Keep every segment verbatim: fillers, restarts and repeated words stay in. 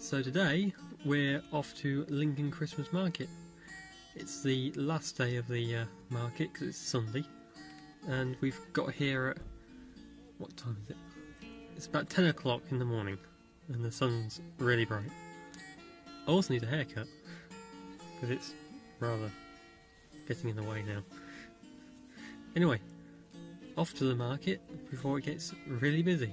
So today we're off to Lincoln Christmas Market. It's the last day of the uh, market because it's Sunday, and we've got here at, what time is it? It's about ten o'clock in the morning and the sun's really bright. I also need a haircut because it's rather getting in the way now. Anyway, off to the market before it gets really busy.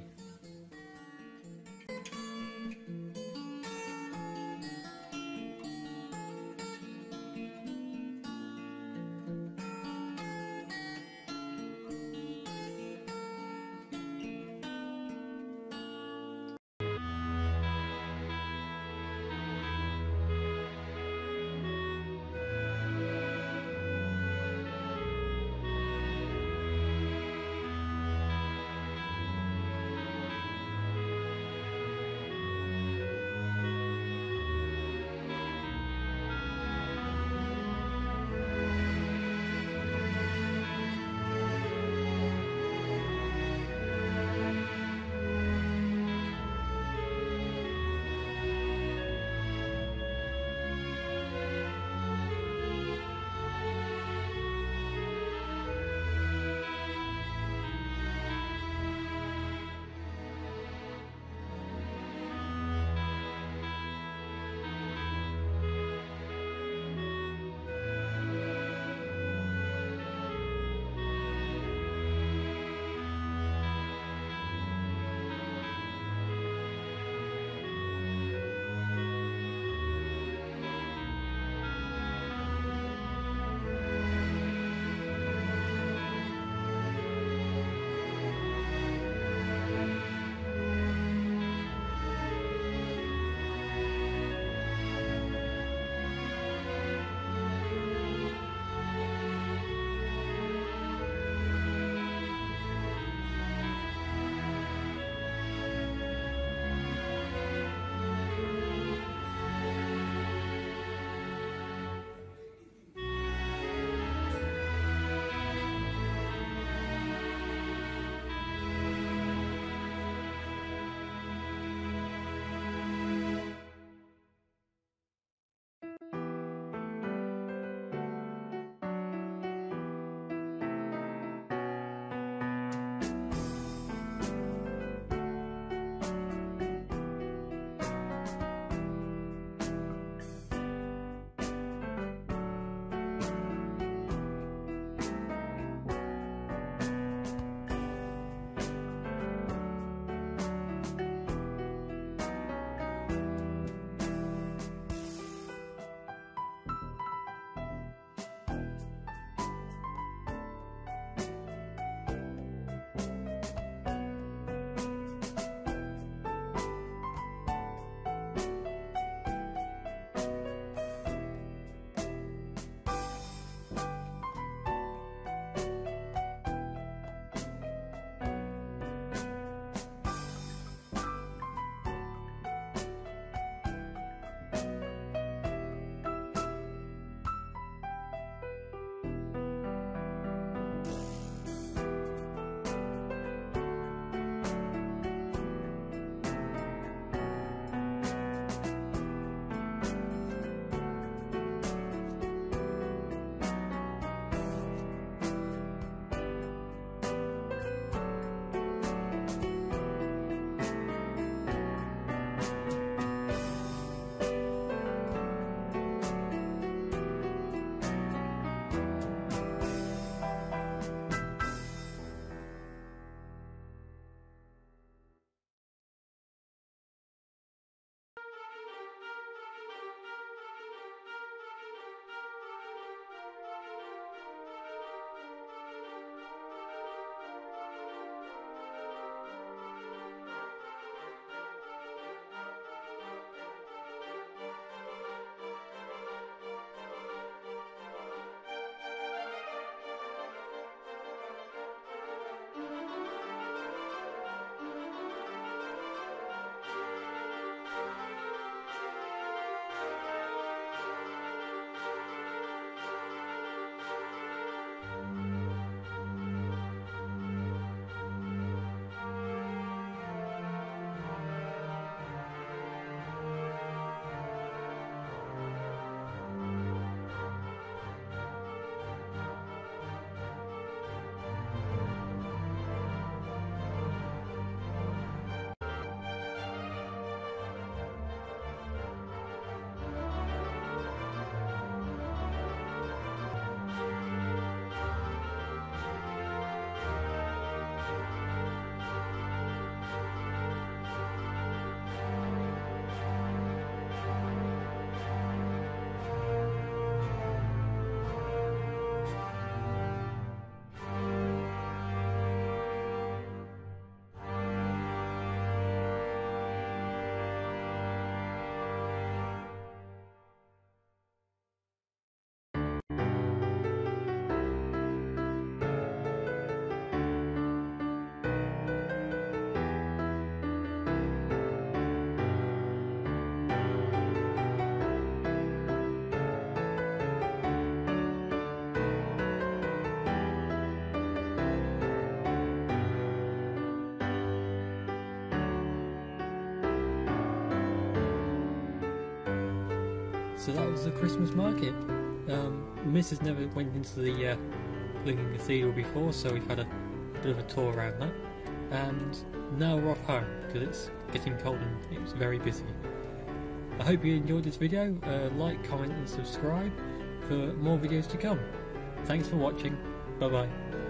so that was the Christmas market. Um, Missus never went into the uh, Lincoln Cathedral before, so we've had a bit of a tour around that. And now we're off home because it's getting cold and it was very busy. I hope you enjoyed this video. Uh, like, comment and subscribe for more videos to come. Thanks for watching. Bye bye.